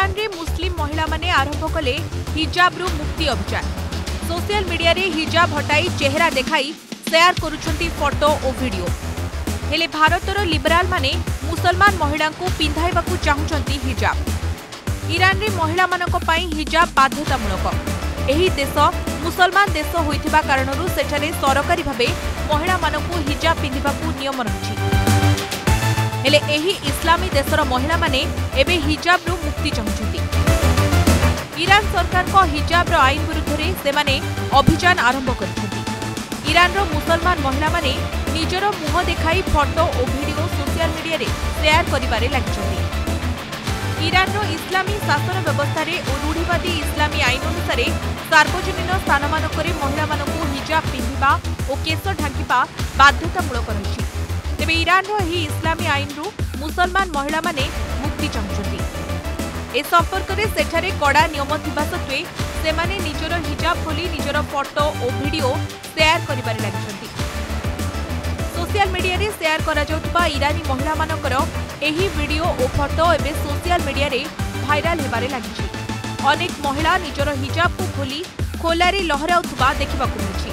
Iran रे मुस्लिम महिला माने आरंभ कले हिजाब रु मुक्ति अभियान। सोशल मीडिया रे हिजाब हटाई चेहरा देखाई शेयर करुछंती फोटो और वीडियो। हेले भारतर लिबराल माने मुसलमान महिला को पिंधाइबाकू चाहुछंती हिजाब। ईरान रे महिला मानक पई हिजाब बाध्यतामूलक। एही देश मुसलमान देश होइथिबा कारणरू सेठारे सरकारी भाबे महिला मानकू हिजाब पिंधिबाकू नियम रहिछि। हेले एही इस्लामी देशर महिला माने एबे हिजाब रु मुक्ति चाहुछंती। ईरान सरकार को हिजाब रो आईन विरुद्ध रे सेमाने अभियान आरंभ करछंती। ईरान रो मुसलमान महिला माने निजर मुह देखाई फोटो और वीडियो सोशल मीडिया रे शेयर करिबारे लागिछंती। ईरान रो इस्लामी शासन व्यवस्था रे रूढ़िवादी इस्लामी आईन अनुसार सार्वजनिक स्थान मानकरे महिला मानकू हिजाब पिंधिबा और केश ढांकिबा बाध्यतामूलक रहिछि। तेबे ईरान रो ही इस्लामी आईन रु मुसलमान महिला माने मुक्ति चाहुछंती। ए संपर्क रे सेठारे कड़ा नियम थिबा सत्वे सेमाने निजर हिजाब खोली निजर फोटो और वीडियो शेयर करिबारे लागिछंती। सोशल मीडिया रे शेयर करा जाउतबा ईरानी महिला मानकर एही वीडियो और फोटो एबे सोशल मीडिया रे भाइराल हेबारे लागिछि। अनेक महिला निजर हिजाब को खोली खोलारे लहराउतबा देखिबाकू मिलछि।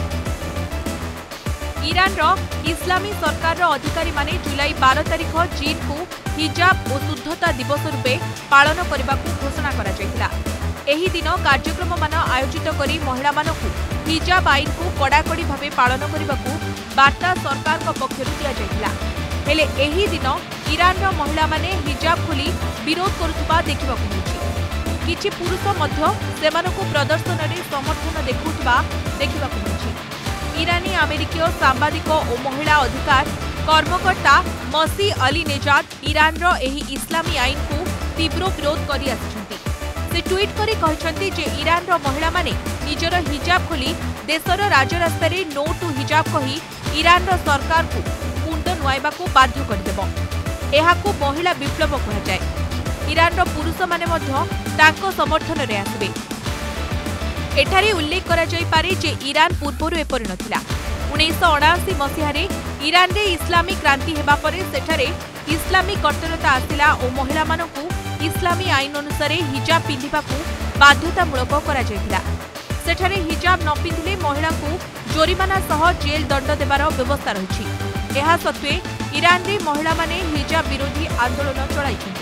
ईरान रो इस्लामी सरकार रो अधिकारी माने जुलाई 12 तारिख चीन को हिजाब और शुद्धता दिवस रूपे पालन करबाकू घोषणा करा जायतिला। एही दिन कार्यक्रम मान आयोजित करी महिला मानकू हिजाब आईन को कड़ाकड़ी भाबे पालन करबाकू वार्ता सरकार को पक्षरु दिया जायतिला। हेले एही दिन ईरान रो महिला माने हिजाब खोली विरोध करुथबा देखिबाकू मिलछि। किछि पुरुष मध्य सेमानकू प्रदर्शन रे समर्थन देखुथबा देखिबाकू मिलछि। ईरानी अमेरिकीय सांबादिक और महिला अधिकार कर्मकर्ता मसी अली नेजाद ईरान रो एही इस्लामी आईन को तीव्र विरोध करि आछंती। से ट्वीट करी कहछंती जे ईरान रो महिला माने निजर हिजाब खोली देशर राजरास्ता रे नो टू हिजाब कही ईरान रो सरकार को मुंड नुआइबा को बाध्य करदेबो। एहाकू महिला विप्लव कहा जाय। ईरान रो पुरुष माने मध्य तांको समर्थन रे आसबे। एठारे उल्लेख करा जाय पारे जे ईरान पूर्वरु एपरि नथिला। 1979 मसीह रे ईरान रे इस्लामी क्रांति हेबा परे सेठारे इस्लामी कट्टरता आसिला और महिला मानकू इस्लामी आईन अनुसार हिजाब पिंधिबाकू बाध्यतामूलक करा जायतिला। सेठारे हिजाब न पिंधिले महिला को जोरिमाना सह जेल दंड देबार व्यवस्था रहिछि। एहा सत्वे ईरान रे महिला माने हिजाब विरोधी आंदोलन चलाइछन्ति।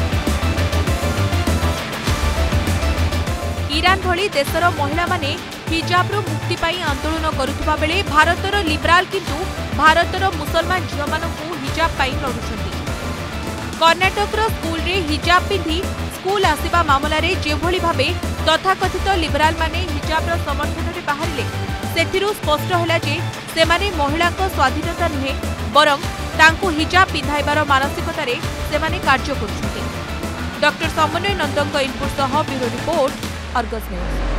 ईरान भली देशर महिला माने हिजाब रो मुक्ति पाई आंदोलन करुथबा बेले भारतर लिबराल किंतु भारतर मुसलमान झियो मानकू हिजाब पाई लढुछन्ति। कर्नाटक रो स्कूल रे हिजाब पिंधि स्कूल आसीबा मामला रे जेभली भाबे तथाकथित लिबराल माने हिजाब रो समर्थन रे बाहरिले सेथिरु स्पष्ट होला जे सेमाने महिला को स्वाधीनता नुहे बरं तांकू हिजाब पिंधाइबार मानसिकता रे सेमाने कार्य करुछन्ति। डॉक्टर समन्वय नंदक इनपुट सह ब्यूरो रिपोर्ट अर्गस न्यूज।